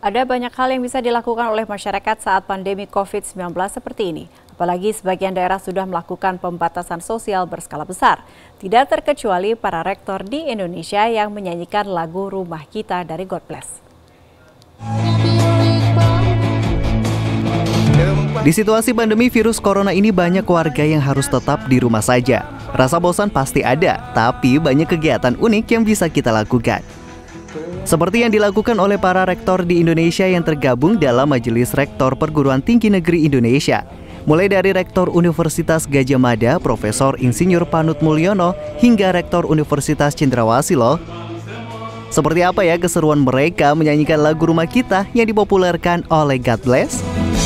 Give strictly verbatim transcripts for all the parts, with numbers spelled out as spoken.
Ada banyak hal yang bisa dilakukan oleh masyarakat saat pandemi covid sembilan belas seperti ini. Apalagi sebagian daerah sudah melakukan pembatasan sosial berskala besar. Tidak terkecuali para rektor di Indonesia yang menyanyikan lagu Rumah Kita dari God Bless. Di situasi pandemi virus corona ini banyak warga yang harus tetap di rumah saja. Rasa bosan pasti ada, tapi banyak kegiatan unik yang bisa kita lakukan. Seperti yang dilakukan oleh para rektor di Indonesia yang tergabung dalam Majelis Rektor Perguruan Tinggi Negeri Indonesia. Mulai dari Rektor Universitas Gadjah Mada, Profesor Insinyur Panut Mulyono, hingga Rektor Universitas Cendrawasih loh. Seperti apa ya keseruan mereka menyanyikan lagu Rumah Kita yang dipopulerkan oleh God Bless?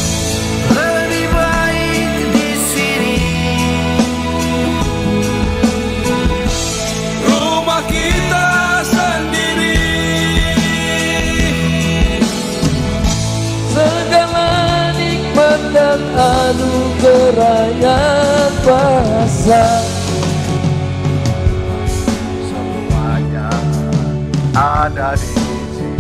Dan anugerah yang bahasa semuanya ada di sini.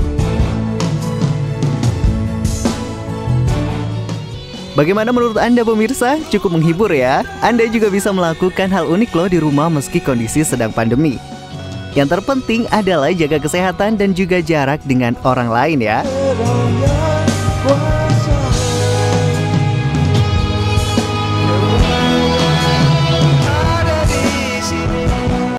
Bagaimana menurut Anda pemirsa? Cukup menghibur ya? Anda juga bisa melakukan hal unik loh di rumah meski kondisi sedang pandemi. Yang terpenting adalah jaga kesehatan dan juga jarak dengan orang lain ya.